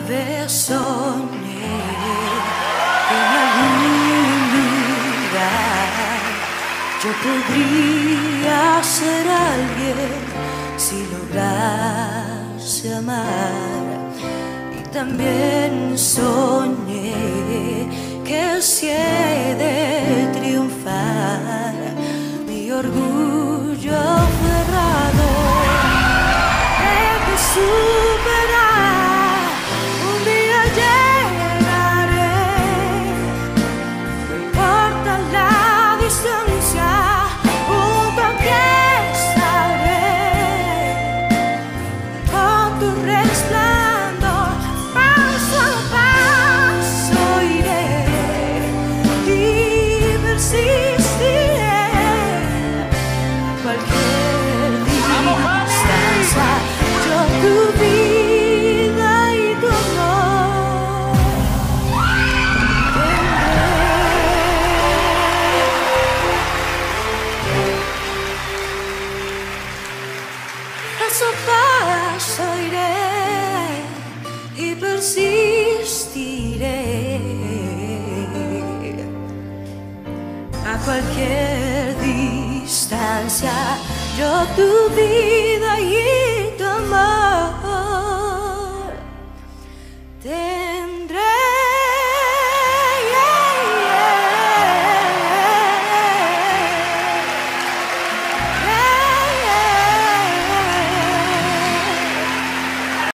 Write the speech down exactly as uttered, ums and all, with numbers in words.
vez soñé que en algún lugar yo podría ser alguien si lograse amar. Y también soñé que si he de triunfar, mi orgullo cerrado he de superar. Un día llegaré, no importa la distancia, junto a ti estaré, con tu resplandor, paso a paso iré y persistiré a cualquier distancia. Yo tu vida y tu amor tendré. Paso a paso iré y persistiré a cualquier distancia. Yo tu vida y